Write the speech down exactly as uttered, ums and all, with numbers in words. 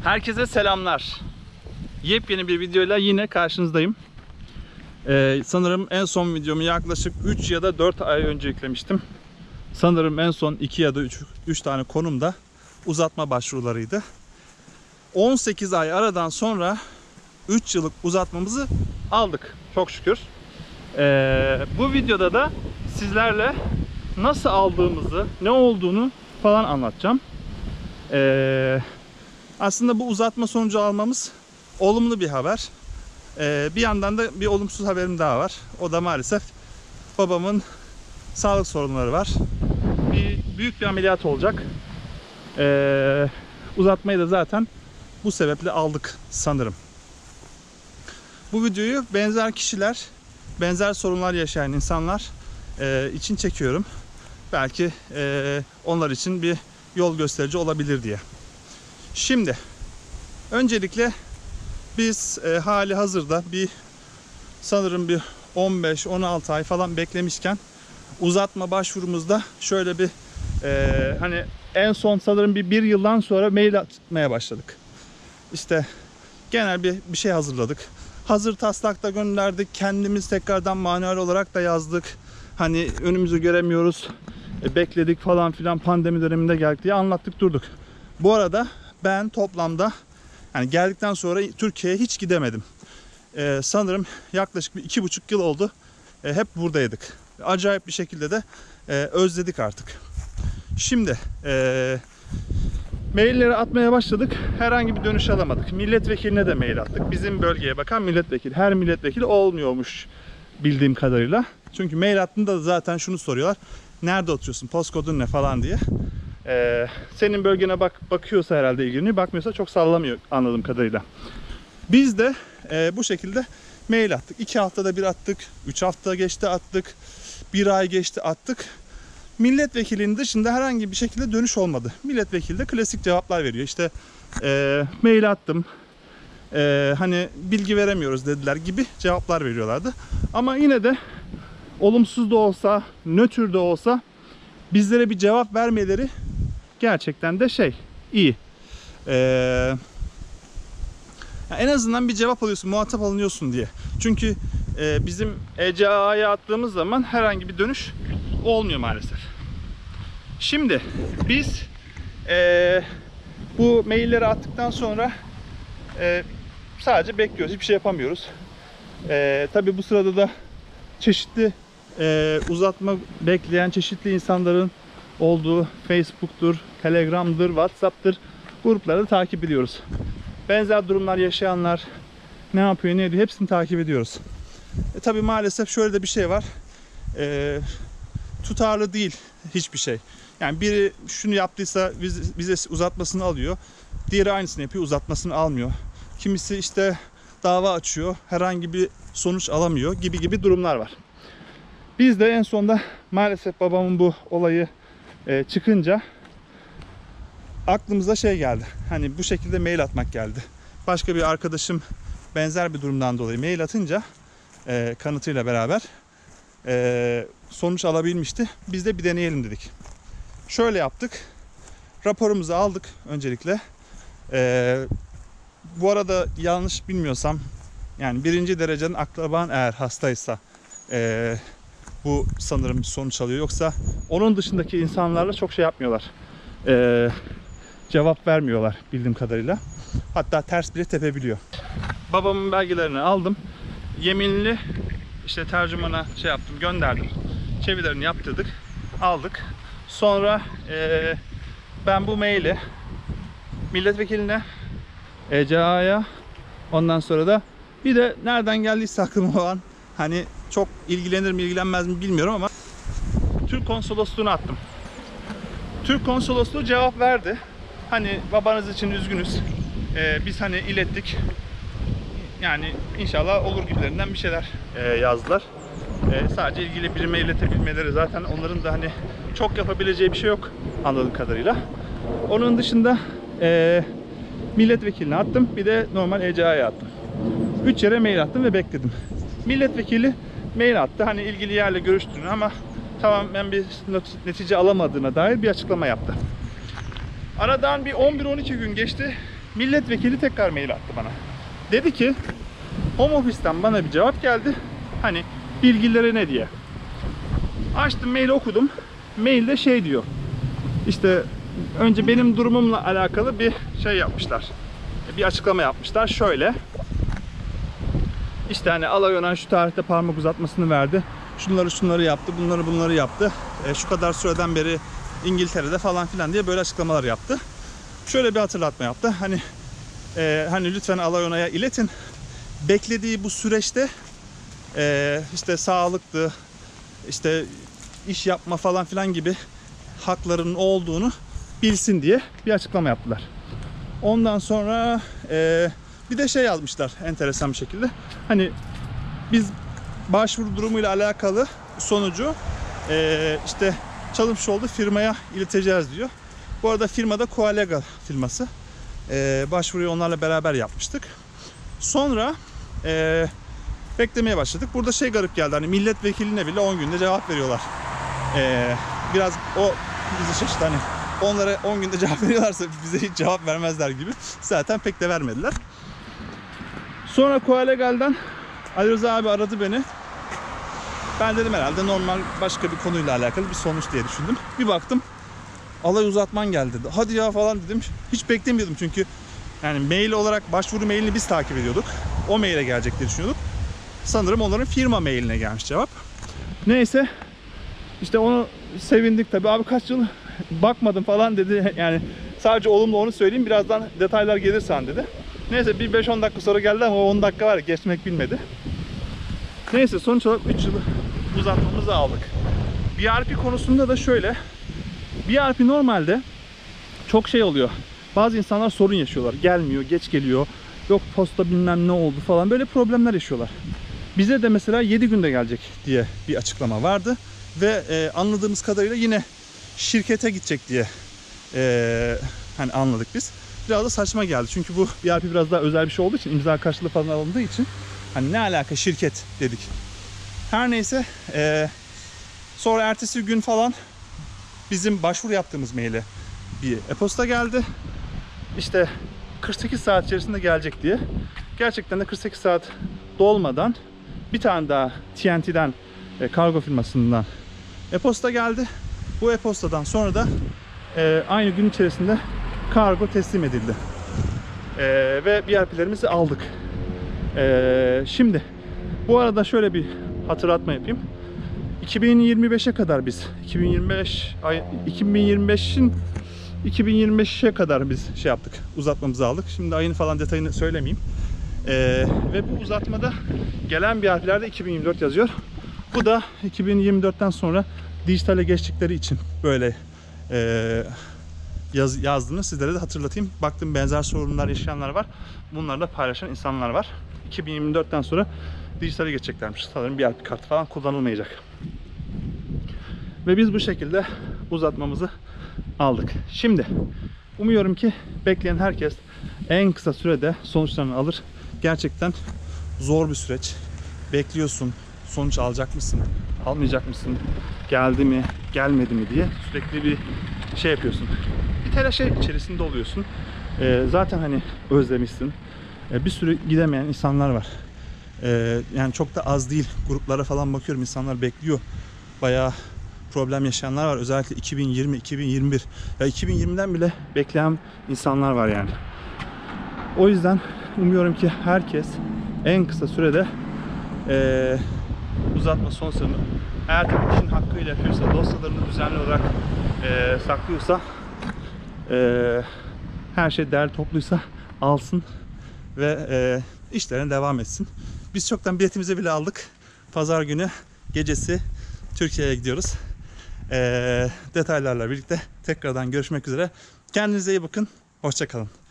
Herkese selamlar. Yepyeni bir videoyla yine karşınızdayım. Ee, sanırım en son videomu yaklaşık üç ya da dört ay önce yüklemiştim. Sanırım en son iki ya da üç tane konumda uzatma başvurularıydı. on sekiz ay aradan sonra üç yıllık uzatmamızı aldık. Çok şükür. Ee, bu videoda da sizlerle nasıl aldığımızı, ne olduğunu falan anlatacağım. Ee, aslında bu uzatma sonucu almamız olumlu bir haber. Ee, bir yandan da bir olumsuz haberim daha var. O da maalesef babamın sağlık sorunları var. Bir büyük bir ameliyat olacak. Ee, uzatmayı da zaten bu sebeple aldık sanırım. Bu videoyu benzer kişiler, benzer sorunlar yaşayan insanlar e, için çekiyorum. Belki e, onlar için bir yol gösterici olabilir diye. Şimdi öncelikle biz e, hali hazırda bir sanırım bir on beş on altı ay falan beklemişken uzatma başvurumuzda şöyle bir e, hani en son sanırım bir bir yıldan sonra mail atmaya başladık. İşte genel bir bir şey hazırladık. Hazır taslakta gönderdik. Kendimiz tekrardan manuel olarak da yazdık. Hani önümüzü göremiyoruz. E, bekledik falan filan, pandemi döneminde geldik diye anlattık durduk. Bu arada ben toplamda yani geldikten sonra Türkiye'ye hiç gidemedim. Ee, sanırım yaklaşık bir iki buçuk yıl oldu. Ee, hep buradaydık. Acayip bir şekilde de e, özledik artık. Şimdi e, mailleri atmaya başladık. Herhangi bir dönüş alamadık. Milletvekiline de mail attık. Bizim bölgeye bakan milletvekili. Her milletvekili olmuyormuş bildiğim kadarıyla. Çünkü mail attığında zaten şunu soruyorlar. Nerede oturuyorsun? Postkodun ne falan diye. Ee, senin bölgene bak bakıyorsa herhalde ilgileniyor. Bakmıyorsa çok sallamıyor anladığım kadarıyla. Biz de e, bu şekilde mail attık. iki haftada bir attık. üç hafta geçti attık. bir ay geçti attık. Milletvekilinin dışında herhangi bir şekilde dönüş olmadı. Milletvekili de klasik cevaplar veriyor. İşte e, mail attım. E, hani bilgi veremiyoruz dediler gibi cevaplar veriyorlardı. Ama yine de olumsuz da olsa, nötr de olsa bizlere bir cevap vermeleri gerçekten de şey iyi. Ee, en azından bir cevap alıyorsun, muhatap alınıyorsun diye. Çünkü e, bizim E C A'ya attığımız zaman herhangi bir dönüş olmuyor maalesef. Şimdi biz e, bu mailleri attıktan sonra e, sadece bekliyoruz. Hiçbir şey yapamıyoruz. E, tabii bu sırada da çeşitli e, uzatma bekleyen çeşitli insanların olduğu Facebook'tur, Telegram'dır, WhatsApp'tır grupları takip ediyoruz. Benzer durumlar yaşayanlar ne yapıyor, ne ediyor hepsini takip ediyoruz. E, tabii maalesef şöyle de bir şey var. E, tutarlı değil hiçbir şey. Yani biri şunu yaptıysa vize, vizesi uzatmasını alıyor. Diğeri aynısını yapıyor, uzatmasını almıyor. Kimisi işte dava açıyor, herhangi bir sonuç alamıyor gibi gibi durumlar var. Biz de en sonunda maalesef babamın bu olayı e, çıkınca aklımıza şey geldi. Hani bu şekilde mail atmak geldi. Başka bir arkadaşım benzer bir durumdan dolayı mail atınca e, kanıtıyla beraber e, sonuç alabilmişti. Biz de bir deneyelim dedik. Şöyle yaptık. Raporumuzu aldık öncelikle. E, bu arada yanlış bilmiyorsam yani birinci dereceden akraban eğer hastaysa e, bu sanırım bir sonuç alıyor. Yoksa onun dışındaki insanlarla çok şey yapmıyorlar. Ee, cevap vermiyorlar bildiğim kadarıyla. Hatta ters bile tepebiliyor. Babamın belgelerini aldım. Yeminli işte tercümana şey yaptım, gönderdim. Çevirilerini yaptırdık. Aldık. Sonra e, ben bu maili milletvekiline, E C A'ya, ondan sonra da bir de nereden geldiyse aklıma olan hani çok ilgilenir mi ilgilenmez mi bilmiyorum ama Türk konsolosluğuna attım. Türk konsolosluğu cevap verdi. Hani babanız için üzgünüz. Ee, biz hani ilettik. Yani inşallah olur gibilerinden bir şeyler e, yazdılar. E, sadece ilgili birime iletebilmeleri, zaten onların da hani çok yapabileceği bir şey yok anladığım kadarıyla. Onun dışında e, milletvekiline attım. Bir de normal E C A'ya attım. Üç yere mail attım ve bekledim. Milletvekili mail attı. Hani ilgili yerle görüştüğünü ama tamamen bir netice alamadığına dair bir açıklama yaptı. Aradan bir on bir on iki gün geçti. milletvekili tekrar mail attı bana. Dedi ki Home Office'ten bana bir cevap geldi. Hani bilgileri ne diye. Açtım, maili okudum. Mailde şey diyor. İşte önce benim durumumla alakalı bir şey yapmışlar. Bir açıklama yapmışlar. Şöyle. İşte hani alay önen şu tarihte parmak uzatmasını verdi. Şunları şunları yaptı. Bunları bunları yaptı. E, şu kadar süreden beri İngiltere'de falan filan diye böyle açıklamalar yaptı. Şöyle bir hatırlatma yaptı. Hani e, hani lütfen alay onaya iletin. Beklediği bu süreçte e, işte sağlıklı, işte iş yapma falan filan gibi haklarının olduğunu bilsin diye bir açıklama yaptılar. Ondan sonra e, bir de şey yazmışlar enteresan bir şekilde. Hani biz başvuru durumuyla alakalı sonucu e, işte çalışmış olduğu firmaya ileteceğiz diyor. Bu arada firmada Coalegal firması. E, başvuruyu onlarla beraber yapmıştık. Sonra e, beklemeye başladık. Burada şey garip geldi. Hani milletvekiline bile on günde cevap veriyorlar. E, biraz o bizi şaşırttı. Hani onlara on günde cevap veriyorlarsa bize hiç cevap vermezler gibi. Zaten pek de vermediler. Sonra Coalegal'dan Ali Rıza abi aradı beni. Ben dedim herhalde normal başka bir konuyla alakalı bir sonuç diye düşündüm. Bir baktım alay uzatman geldi dedi. Hadi ya falan dedim. Hiç beklemiyordum çünkü yani mail olarak başvuru mailini biz takip ediyorduk. O maile gelecek diye düşünüyorduk. Sanırım onların firma mailine gelmiş cevap. Neyse işte onu sevindik tabii. Abi kaç yıl bakmadım falan dedi. Yani sadece olumlu onu söyleyeyim. Birazdan detaylar gelirsen dedi. Neyse bir beş on dakika sonra geldi ama o on dakika var ya, geçmek bilmedi. Neyse sonuç olarak üç yılı uzatmamızı aldık. B R P konusunda da şöyle. B R P normalde çok şey oluyor. Bazı insanlar sorun yaşıyorlar. Gelmiyor, geç geliyor. Yok posta bilmem ne oldu falan. Böyle problemler yaşıyorlar. Bize de mesela yedi günde gelecek diye bir açıklama vardı. Ve e, anladığımız kadarıyla yine şirkete gidecek diye e, hani anladık biz. Biraz da saçma geldi. Çünkü bu B R P biraz daha özel bir şey olduğu için, imza karşılığı falan alındığı için hani ne alaka şirket dedik. Her neyse e, sonra ertesi gün falan bizim başvuru yaptığımız maile bir e-posta geldi. İşte kırk sekiz saat içerisinde gelecek diye. Gerçekten de kırk sekiz saat dolmadan bir tane daha T N T'den e, kargo firmasından e-posta geldi. Bu e-postadan sonra da e, aynı gün içerisinde kargo teslim edildi. E, ve B R P'lerimizi aldık. E, şimdi bu arada şöyle bir hatırlatma yapayım. iki bin yirmi beşe kadar biz iki bin yirmi beş ay iki bin yirmi beşin iki bin yirmi beşe kadar biz şey yaptık. Uzatmamızı aldık. Şimdi ayını falan detayını söylemeyeyim. Ee, ve bu uzatmada gelen B R P'lerde iki bin yirmi dört yazıyor. Bu da iki bin yirmi dörtten sonra dijitale geçtikleri için böyle e, yaz, yazdığını sizlere de hatırlatayım. Baktım benzer sorunlar yaşayanlar var. Bunlarla paylaşan insanlar var. iki bin yirmi dörtten sonra dijitale geçeceklermiş. Sanırım B R P kartı falan kullanılmayacak. Ve biz bu şekilde uzatmamızı aldık. Şimdi umuyorum ki bekleyen herkes en kısa sürede sonuçlarını alır. Gerçekten zor bir süreç. Bekliyorsun. Sonuç alacak mısın? Almayacak mısın? Geldi mi? Gelmedi mi diye sürekli bir şey yapıyorsun. Bir telaş içerisinde oluyorsun. Ee, zaten hani özlemişsin. Ee, bir sürü gidemeyen insanlar var. Ee, yani çok da az değil. Gruplara falan bakıyorum. İnsanlar bekliyor. Bayağı problem yaşayanlar var. Özellikle iki bin yirmi, iki bin yirmi bir ya iki bin yirmiden bile bekleyen insanlar var yani. O yüzden umuyorum ki herkes en kısa sürede e, uzatma sonuçlarını, eğer tabii işin hakkıyla yapıyorsa, dosyalarını düzenli olarak e, saklıyorsa, e, her şey değerli topluysa alsın ve e, işlerine devam etsin. Biz çoktan biletimizi bile aldık. Pazar günü gecesi Türkiye'ye gidiyoruz. E, detaylarla birlikte tekrardan görüşmek üzere. Kendinize iyi bakın. Hoşça kalın.